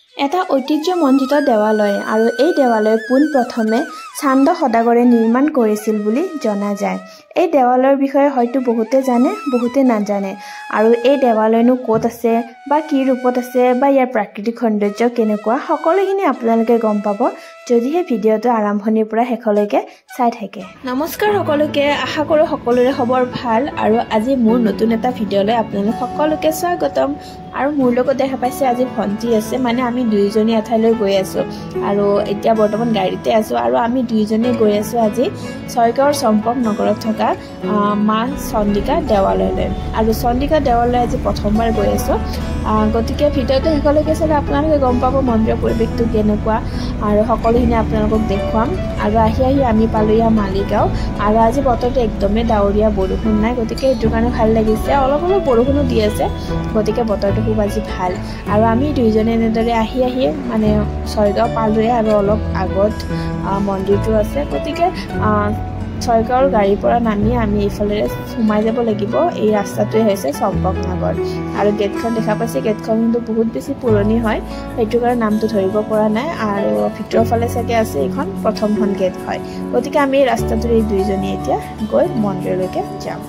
এটা ঐতিহ্যমণ্ডিত দেৱালয় আৰু এই দেৱালয় পোন প্ৰথমে চান্দ সদাগৰে নিৰ্মাণ কৰিছিল বুলি জনা যায়। এই দেৱালয়ৰ বিষয়ে হয়তো বহুতে জানে, বহুতে নাজানে। আৰু এই দেৱালয়নো ক'ত আছে বা কি ৰূপত আছে বা ইয়াৰ প্ৰাকৃতিক সৌন্দৰ্য কেনেকুৱা সকলোখিনি আপোনালোকে গম পাব যদিহে ভিডিঅ'টো আৰম্ভণিৰ পৰা শেষলৈকে চাই থাকে। নমস্কাৰ সকলোকে, আশা কৰোঁ সকলোৰে খবৰ ভাল আৰু আজি মোৰ নতুন এটা ভিডিঅ'লৈ আপোনালোক সকলোকে স্বাগতম। আৰু মোৰ লগত দেখা পাইছে আজি ভণ্টি আছে, মানে আমি দুইজনী এঠাইলৈ গৈ আছোঁ আৰু এতিয়া বৰ্তমান গাড়ীতে আছোঁ আৰু আমি দুইজনে গৈ আছোঁ আজি ছয়গাঁৱৰ চম্পক নগৰত থকা মা চন্দিকা দেৱালয়লৈ। আৰু চন্দিকা দেৱালয় আজি প্ৰথমবাৰ গৈ আছোঁ, গতিকে ভিডিঅ'টো শেষলৈকে চালে আপোনালোকে গম পাব মন্দিৰৰ পৰিৱেশটো কেনেকুৱা আৰু সকলোখিনি আপোনালোকক দেখুৱাম। আৰু আহি আমি পালোঁ ইয়াৰ মালিগাঁও আৰু আজি বতৰটো একদমেই ডাৱৰীয়া, বৰষুণ নাই, গতিকে এইটো কাৰণে ভাল লাগিছে। অলপ অলপ বৰষুণো দি আছে, গতিকে বতৰটো খুব আজি ভাল। আৰু আমি দুইজনে এনেদৰে আহি মানে ছয়গাঁও পালোঁৱে আৰু অলপ আগত মন্দিৰটো আছে, গতিকে ছয়গাঁৱৰ গাড়ীৰ পৰা নামি আমি এইফালেৰে সোমাই যাব লাগিব। এই ৰাস্তাটোৱে হৈছে চম্পক নগৰ আৰু গেটখন দেখা পাইছে, গেটখন কিন্তু বহুত বেছি পুৰণি হয়, সেইটো কাৰণে নামটো ধৰিব পৰা নাই। আৰু ভিতৰৰ ফালে চাগে আছে এইখন প্ৰথমখন গেট হয়, গতিকে আমি এই ৰাস্তাটোৰে এই দুইজনী এতিয়া গৈ মন্দিৰলৈকে যাম।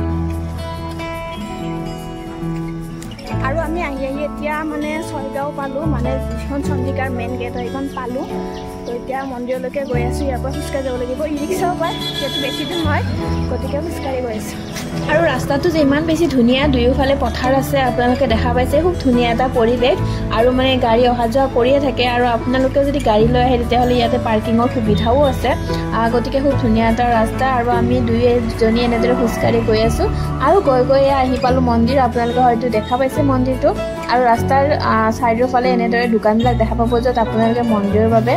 আৰু আমি আহি এতিয়া মানে ছয়গাঁও পালোঁ, মানে যিখন চন্দিকাৰ মেইন গেট হয় সেইখন পালোঁ। তো এতিয়া মন্দিৰলৈকে গৈ আছোঁ, ইয়াৰ পৰা খোজকাঢ়ি যাব লাগিব, ই ৰিক্সাও পায়, যিহেতু বেছি দূৰ নহয়, গতিকে খোজকাঢ়ি গৈ আছোঁ। আৰু ৰাস্তাটো যে ইমান বেছি ধুনীয়া, দুয়োফালে পথাৰ আছে, আপোনালোকে দেখা পাইছে, খুব ধুনীয়া এটা পৰিৱেশ আৰু মানে গাড়ী অহা যোৱা কৰিয়ে থাকে। আৰু আপোনালোকে যদি গাড়ী লৈ আহে তেতিয়াহ'লে ইয়াতে পাৰ্কিঙৰ সুবিধাও আছে, গতিকে খুব ধুনীয়া এটা ৰাস্তা। আৰু আমি দুইজনী এনেদৰে খোজকাঢ়ি গৈ আছোঁ আৰু গৈ আহি পালোঁ মন্দিৰ। আপোনালোকে হয়তো দেখা পাইছে মন্দিৰটো। আৰু ৰাস্তাৰ ছাইডৰ ফালে এনেদৰে দোকানবিলাক দেখা পাব, য'ত আপোনালোকে মন্দিৰৰ বাবে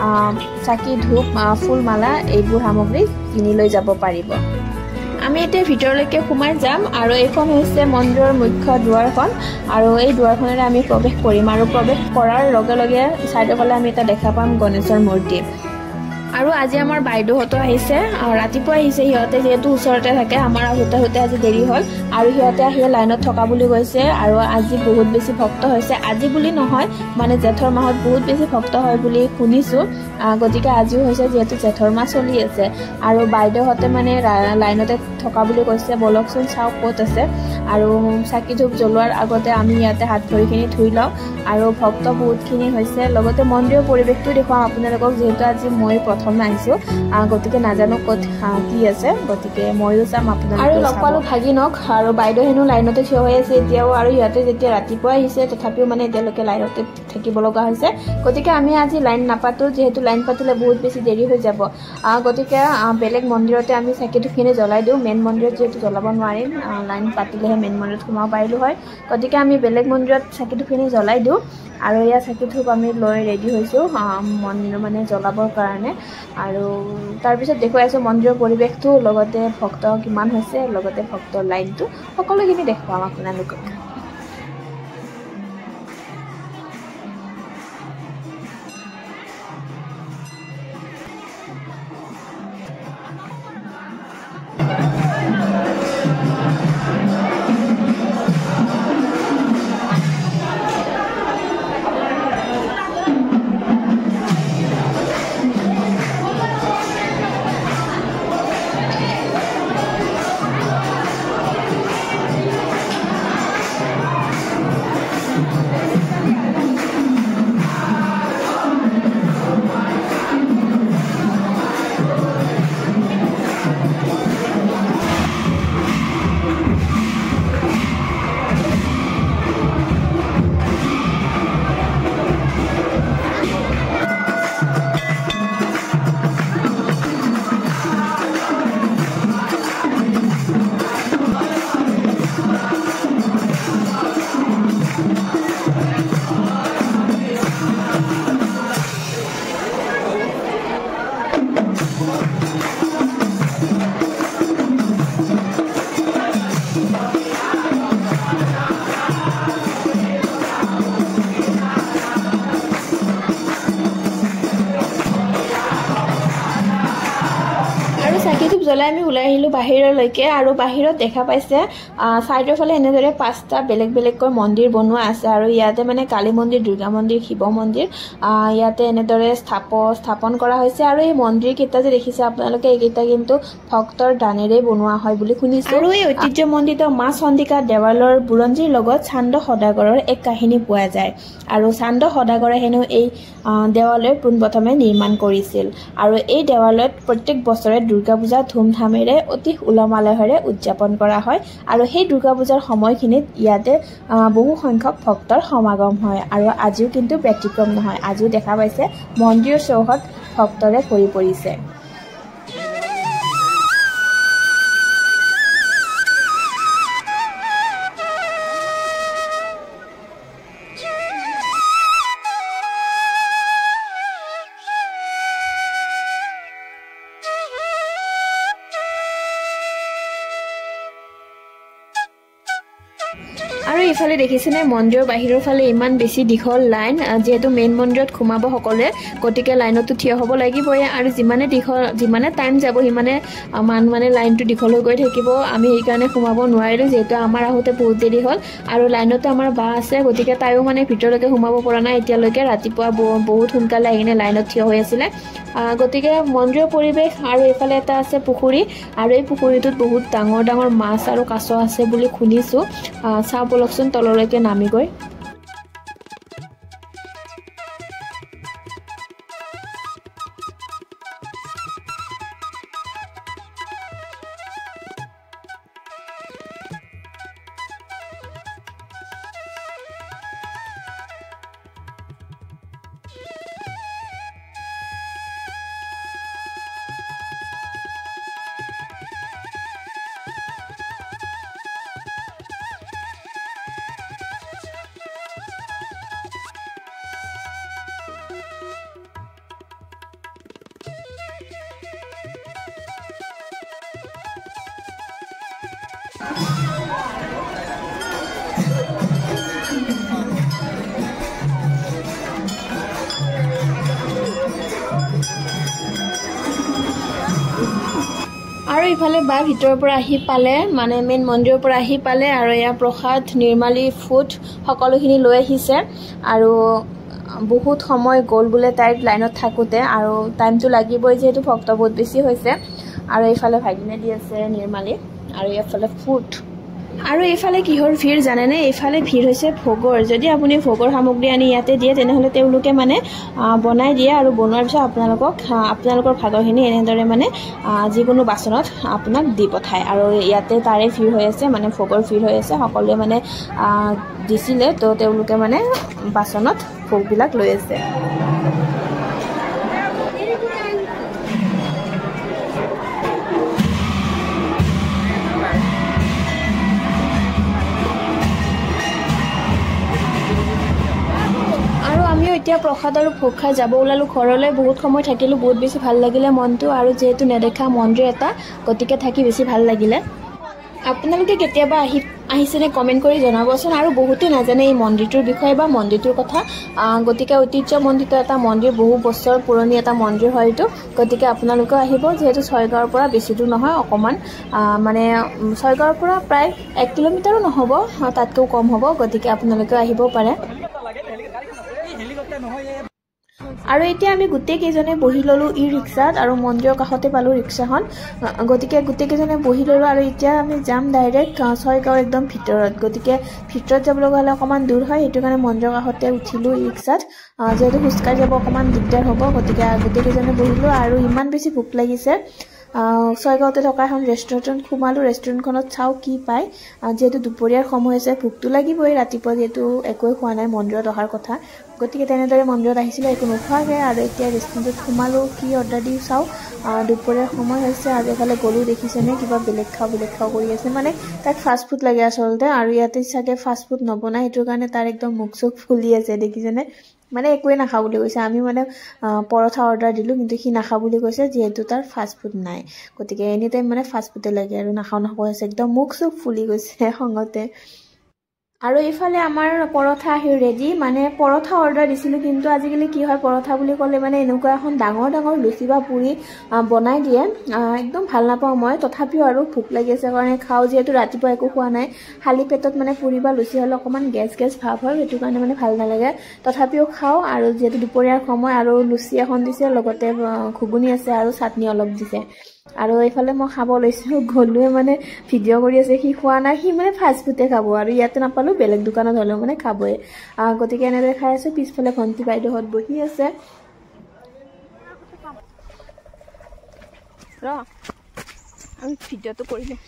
চাকি, ধূপ, ফুল মালা এইবোৰ সামগ্ৰী কিনি লৈ যাব পাৰিব। আমি এতিয়া ভিতৰলৈকে সোমাই যাম আৰু এইখন হৈছে মন্দিৰৰ মুখ্য দুৱাৰখন আৰু এই দুৱাৰখনেৰে আমি প্ৰৱেশ কৰিম। আৰু প্ৰৱেশ কৰাৰ লগে লগে ছাইডৰ ফালে আমি এটা দেখা পাম গণেশৰ মূৰ্তি। আৰু আজি আমাৰ বাইদেউহঁতো আহিছে, ৰাতিপুৱা আহিছে সিহঁতে, যিহেতু ওচৰতে থাকে। আমাৰ আহোঁতে আজি দেৰি হ'ল আৰু সিহঁতে আহি লাইনত থকা বুলি কৈছে। আৰু আজি বহুত বেছি ভক্ত হৈছে, আজি বুলি নহয় মানে জেঠৰ মাহত বহুত বেছি ভক্ত হয় বুলি শুনিছোঁ, গতিকে আজিও হৈছে, যিহেতু জেঠৰ মাহ চলি আছে। আৰু বাইদেউহঁতে মানে লাইনতে থকা বুলি কৈছে, বলকচোন চাওক ক'ত আছে। আৰু চাকি ধূপ জ্বলোৱাৰ আগতে আমি ইয়াতে হাত ভৰিখিনি ধুই লওঁ আৰু ভক্ত বহুতখিনি হৈছে। লগতে মন্দিৰৰ পৰিৱেশটো দেখুৱাম আপোনালোকক, যিহেতু আজি মই প্ৰথমে আহিছোঁ, গতিকে নাজানো ক'ত কি আছে, গতিকে ময়ো চাম আপোনালোকে। আৰু লগ পালোঁ ভাগিনক, আৰু বাইদেউ হেনো লাইনতে থিয় হৈ আছে এতিয়াও। আৰু সিহঁতে যেতিয়া ৰাতিপুৱা আহিছে তথাপিও মানে এতিয়ালৈকে লাইনতে থাকিব লগা হৈছে, গতিকে আমি আজি লাইন নাপাতোঁ, যিহেতু লাইন পাতিলে বহুত বেছি দেৰি হৈ যাব। গতিকে বেলেগ মন্দিৰতে আমি চাকি ধূপখিনি জ্বলাই দিওঁ, মেইন মন্দিৰত যিহেতু জ্বলাব নোৱাৰিম, লাইন পাতিলেহে মেইন মন্দিৰত সোমাব পাৰিলোঁ হয়, গতিকে আমি বেলেগ মন্দিৰত চাকি ধূপখিনি জ্বলাই দিওঁ। আৰু এয়া চাকি ধূপ আমি লৈ ৰেডি হৈছোঁ মন্দিৰ মানে জ্বলাবৰ কাৰণে। আৰু তাৰপিছত দেখুৱাই আছোঁ মন্দিৰৰ পৰিৱেশটো, লগতে ভক্ত কিমান হৈছে, লগতে ভক্তৰ লাইনটো, সকলোখিনি দেখুৱাম আপোনালোকক। পেলাই আমি ওলাই আহিলোঁ বাহিৰলৈকে আৰু বাহিৰত দেখা পাইছে চাইডৰ ফালে এনেদৰে 5টা বেলেগ বেলেগকৈ মন্দিৰ বনোৱা আছে আৰু ইয়াতে মানে কালী মন্দিৰ, দুৰ্গা মন্দিৰ, শিৱ মন্দিৰ ইয়াতে এনেদৰে স্থাপন কৰা হৈছে আৰু এই মন্দিৰ কেইটা যে দেখিছে আপোনালোকে এইকেইটা কিন্তু ভক্তৰ দানেৰে বনোৱা হয় বুলি শুনিছোঁ। আৰু এই ঐতিহ্যমণ্ডিত মা চন্দিকা দেৱালৰ বুৰঞ্জীৰ লগত চান্দ সদাগৰৰ এক কাহিনী পোৱা যায় আৰু চান্দ সদাগৰে হেনো এই দেৱালয় পোনপ্ৰথমে নিৰ্মাণ কৰিছিল আৰু এই দেৱালয়ত প্ৰত্যেক বছৰে দুৰ্গা পূজা ধুমধামেৰে অতি উলহ মালহেৰে উদযাপন কৰা হয় আৰু সেই দুৰ্গা পূজাৰ সময়খিনিত ইয়াতে বহু সংখ্যক ভক্তৰ সমাগম হয় আৰু আজিও কিন্তু ব্যতিক্ৰম নহয়। আজিও দেখা পাইছে মন্দিৰৰ চৌহদ ভক্তৰে ভৰি পৰিছে। আৰু ইফালে দেখিছেনে মন্দিৰৰ বাহিৰৰ ফালে ইমান বেছি দীঘল লাইন, যিহেতু মেইন মন্দিৰত সোমাব সকলোৱে, গতিকে লাইনতো থিয় হ'ব লাগিবই আৰু যিমানে টাইম যাব সিমানে মানে লাইনটো দীঘল হৈ গৈ থাকিব। আমি সেইকাৰণে সোমাব নোৱাৰিলোঁ, যিহেতু আমাৰ আহোঁতে বহুত দেৰি হ'ল আৰু লাইনতো আমাৰ বা আছে, গতিকে তাইও মানে ভিতৰলৈকে সোমাব পৰা নাই এতিয়ালৈকে। ৰাতিপুৱা বহুত সোনকালে আহি কিনে লাইনত থিয় হৈ আছিলে। গতিকে মন্দিৰৰ পৰিৱেশ আৰু এইফালে এটা আছে পুখুৰী আৰু এই পুখুৰীটোত বহুত ডাঙৰ ডাঙৰ মাছ আৰু কাছ আছে বুলি শুনিছোঁ। চাওঁ বলকচোন তললৈকে নামি গৈ। আৰু ইফালে বা ভিতৰৰ পৰা আহি পালে, মানে মেইন মন্দিৰৰ পৰা আহি পালে আৰু এয়া প্ৰসাদ, নিৰ্মালী, ফুট সকলোখিনি লৈ আহিছে আৰু বহুত সময় গ'ল বোলে তাইৰ লাইনত থাকোঁতে আৰু টাইমটো লাগিবই যিহেতু ভক্ত বহুত বেছি হৈছে। আৰু এইফালে ভাগিনে দি আছে নিৰ্মালী আৰু এইফালে ফুট। আৰু এইফালে কিহৰ ভিৰ জানেনে? এইফালে ভিৰ হৈছে ভোগৰ। যদি আপুনি ভোগৰ সামগ্ৰী আনি ইয়াতে দিয়ে তেনেহ'লে তেওঁলোকে মানে বনাই দিয়ে আৰু বনোৱাৰ পিছত আপোনালোকৰ ভাগৰখিনি এনেদৰে মানে যিকোনো বাচনত আপোনাক দি পঠায় আৰু ইয়াতে তাৰে ভিৰ হৈ আছে, মানে ভোগৰ ভিৰ হৈ আছে। সকলোৱে মানে দিছিলে, তো তেওঁলোকে মানে বাচনত ভোগবিলাক লৈ আছে। এতিয়া প্ৰসাদ আৰু ভোগ খাই যাব ওলালোঁ ঘৰলৈ। বহুত সময় থাকিলোঁ, বহুত বেছি ভাল লাগিলে মনটো আৰু যিহেতু নেদেখা মন্দিৰ এটা, গতিকে থাকি বেছি ভাল লাগিলে। আপোনালোকে কেতিয়াবা আহিছেনে কমেণ্ট কৰি জনাবচোন। আৰু বহুতে নাজানে এই মন্দিৰটোৰ বিষয়ে বা মন্দিৰটোৰ কথা, গতিকে ঐতিহ্যমণ্ডিত এটা মন্দিৰ, বহু বছৰ পুৰণি এটা মন্দিৰ হয় এইটো। গতিকে আপোনালোকেও আহিব, যিহেতু ছয়গাঁৱৰ পৰা বেছি দূৰ নহয়, অকণমান মানে ছয়গাঁৱৰ পৰা প্ৰায় 1 কিলোমিটাৰো নহ'ব, তাতকৈও কম হ'ব। গতিকে আপোনালোকেও আহিব পাৰে। আৰু এতিয়া আমি গোটেইকেইজনে বহি ল'লোঁ ই ৰিক্সাত আৰু মন্দিৰৰ কাষতে পালোঁ ৰিক্সাখন। গতিকে গোটেইকেইজনে বহি ল'লোঁ আৰু এতিয়া আমি যাম ডাইৰেক্ট ছয়গাঁৱৰ একদম ভিতৰত। গতিকে ভিতৰত যাব লগা হ'লে অকণমান দূৰ হয়, সেইটো কাৰণে মন্দিৰৰ কাষতে উঠিলোঁ ই ৰিক্সাত, যিহেতু খোজকাঢ়ি যাব অকণমান দিগদাৰ হ'ব। গতিকে গোটেইকেইজনে বহিলোঁ আৰু ইমান বেছি ভোক লাগিছে। ছয়গাঁৱতে থকা এখন ৰেষ্টুৰেণ্টত সোমালোঁ। ৰেষ্টুৰেণ্টখনত চাওঁ কি পায়, যিহেতু দুপৰীয়াৰ সময় হৈছে, ভোকটো লাগিবই। ৰাতিপুৱা যিহেতু একোৱে খোৱা নাই, মন্দিৰত অহাৰ কথা, গতিকে তেনেদৰে মন্দিৰত আহিছিলোঁ একো নোখোৱাকৈ। আৰু এতিয়া ৰেষ্টুৰেণ্টত সোমালোঁ, কি অৰ্ডাৰ দিওঁ চাওঁ। দুপৰীয়াৰ সময় হৈছে আৰু এফালে গ'লোঁ, দেখিছেনে কিবা বেলেগ খাওঁ কৰি আছে, মানে তাক ফাষ্টফুড লাগে আচলতে। আৰু ইয়াতে চাগে ফাষ্টফুড নবনায়, সেইটো কাৰণে তাৰ একদম মুখ চুখ ফুলি আছে, দেখিছেনে, মানে একোৱে নাখাওঁ বুলি কৈছে। আমি মানে পৰঠা অৰ্ডাৰ দিলোঁ, কিন্তু সি নাখাওঁ বুলি কৈছে, যিহেতু তাৰ ফাষ্টফুড নাই। গতিকে এনি টাইম মানে ফাষ্টফুডে লাগে আৰু নাখাওঁ আছে, একদম মুখ চুখ ফুলি গৈছে খঙতে। আৰু এইফালে আমাৰ পৰঠা আহি ৰেডি মানে পৰঠা অৰ্ডাৰ দিছিলোঁ কিন্তু আজিকালি কি হয় পৰঠা বুলি ক'লে মানে এনেকুৱা এখন ডাঙৰ ডাঙৰ লুচি বা পুৰি বনাই দিয়ে একদম ভাল নাপাওঁ মই তথাপিও আৰু ভোক লাগি আছে কাৰণে খাওঁ যিহেতু ৰাতিপুৱা একো খোৱা নাই খালী পেটত মানে পুৰি বা লুচি হ'লে অকণমান গেছ ভাৱ হয় সেইটো কাৰণে মানে ভাল নালাগে তথাপিও খাওঁ আৰু যিহেতু দুপৰীয়াৰ সময় আৰু লুচি এখন দিছে লগতে ঘুগুনি আছে আৰু চাটনি অলপ দিছে আৰু এইফালে মই খাব লৈছোঁ গ'লোৱে মানে ভিডিঅ' কৰি আছে সি খোৱা নাই সি মানে ফাষ্ট ফুডে খাব আৰু ইয়াতে নাপালোঁ বেলেগ দোকানত হ'লেও মানে খাবই গতিকে এনেদৰে খাই আছোঁ পিছফালে ভণ্টি বাইদেউহঁত বহি আছে ৰ আমি ভিডিঅ'টো কৰিলোঁ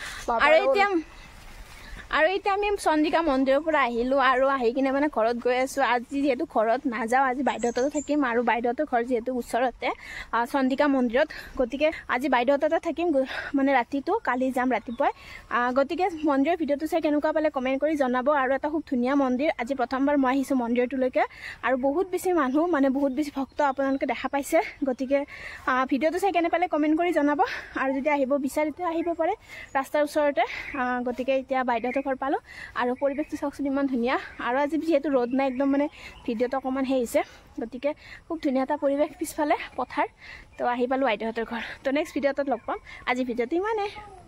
আৰু এতিয়া আমি চন্দ্ৰিকা মন্দিৰৰ পৰা আহিলোঁ আৰু আহি কিনে মানে ঘৰত গৈ আছোঁ আজি যিহেতু ঘৰত নাযাওঁ আজি বাইদেউহঁততে থাকিম আৰু বাইদেউহঁতৰ ঘৰ যিহেতু ওচৰতে চন্দ্ৰিকা মন্দিৰত গতিকে আজি বাইদেউহঁততে থাকিম মানে ৰাতিটো কালি যাম ৰাতিপুৱাই গতিকে মন্দিৰৰ ভিডিঅ'টো চাই কেনেকুৱা পালে কমেণ্ট কৰি জনাব আৰু এটা খুব ধুনীয়া মন্দিৰ আজি প্ৰথমবাৰ মই আহিছোঁ মন্দিৰটোলৈকে আৰু বহুত বেছি মানুহ মানে বহুত বেছি ভক্ত আপোনালোকে দেখা পাইছে গতিকে ভিডিঅ'টো চাই কেনে পালে কমেণ্ট কৰি জনাব আৰু যদি আহিব বিচাৰে তেতিয়া আহিব পাৰে ৰাস্তাৰ ওচৰতে গতিকে এতিয়া বাইদেউ ঘৰ পালোঁ আৰু পৰিৱেশটো চাওকচোন ইমান ধুনীয়া আৰু আজি যিহেতু ৰ'দ নাই একদম মানে ভিডিঅ'টো অকণমান সেই হৈছে গতিকে খুব ধুনীয়া এটা পৰিৱেশ পিছফালে পথাৰ তো আহি পালোঁ বাইদেউহঁতৰ ঘৰ তো নেক্সট ভিডিঅ'টোত লগ পাম আজি ভিডিঅ'টো ইমানেই